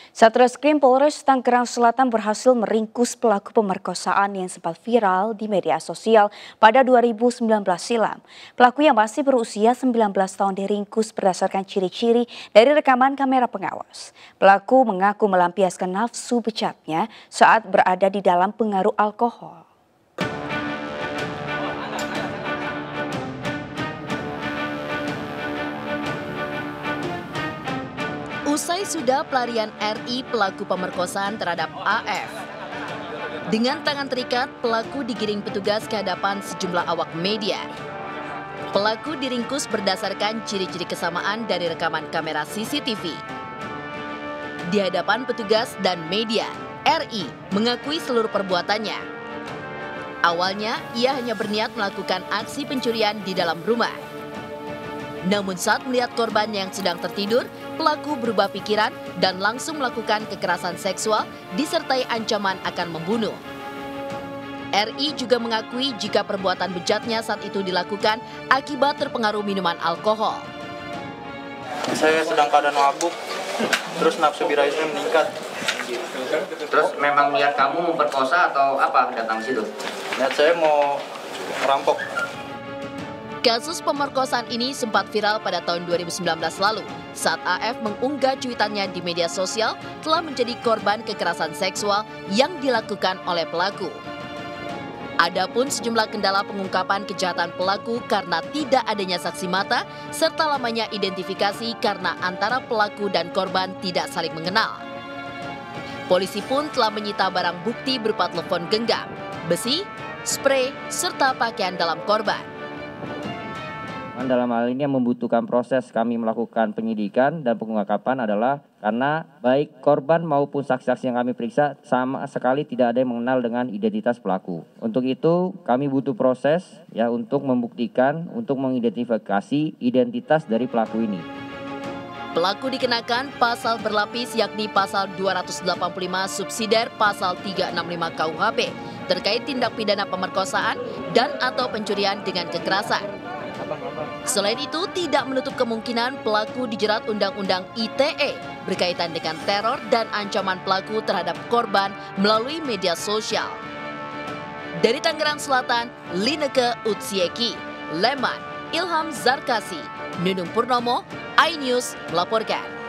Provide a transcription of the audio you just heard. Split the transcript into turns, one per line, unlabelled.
Satreskrim Polres Tangerang Selatan berhasil meringkus pelaku pemerkosaan yang sempat viral di media sosial pada 2019 silam. Pelaku yang masih berusia 19 tahun diringkus berdasarkan ciri-ciri dari rekaman kamera pengawas. Pelaku mengaku melampiaskan nafsu bejatnya saat berada di dalam pengaruh alkohol.
Usai sudah pelarian RI pelaku pemerkosaan terhadap AF. Dengan tangan terikat, pelaku digiring petugas ke hadapan sejumlah awak media. Pelaku diringkus berdasarkan ciri-ciri kesamaan dari rekaman kamera CCTV. Di hadapan petugas dan media, RI mengakui seluruh perbuatannya. Awalnya, ia hanya berniat melakukan aksi pencurian di dalam rumah. Namun saat melihat korban yang sedang tertidur, pelaku berubah pikiran dan langsung melakukan kekerasan seksual disertai ancaman akan membunuh. RI juga mengakui jika perbuatan bejatnya saat itu dilakukan akibat terpengaruh minuman alkohol.
Saya sedang keadaan mabuk, terus nafsu birahi saya meningkat.
Terus memang niat kamu memperkosa atau apa datang situ?
Niat saya mau merampok.
Kasus pemerkosaan ini sempat viral pada tahun 2019 lalu saat AF mengunggah cuitannya di media sosial telah menjadi korban kekerasan seksual yang dilakukan oleh pelaku. Adapun sejumlah kendala pengungkapan kejahatan pelaku karena tidak adanya saksi mata serta lamanya identifikasi karena antara pelaku dan korban tidak saling mengenal. Polisi pun telah menyita barang bukti berupa telepon genggam, besi, spray, serta pakaian dalam korban.
Dalam hal ini yang membutuhkan proses kami melakukan penyidikan dan pengungkapan adalah karena baik korban maupun saksi-saksi yang kami periksa sama sekali tidak ada yang mengenal dengan identitas pelaku. Untuk itu kami butuh proses untuk membuktikan, untuk mengidentifikasi identitas dari pelaku ini.
Pelaku dikenakan pasal berlapis yakni pasal 285 subsidiar pasal 365 KUHP terkait tindak pidana pemerkosaan dan atau pencurian dengan kekerasan. Selain itu, tidak menutup kemungkinan pelaku dijerat Undang-Undang ITE berkaitan dengan teror dan ancaman pelaku terhadap korban melalui media sosial. Dari Tangerang Selatan, Lineke Utsieki, Leman, Ilham Zarkasi, Nunung Purnomo, iNews melaporkan.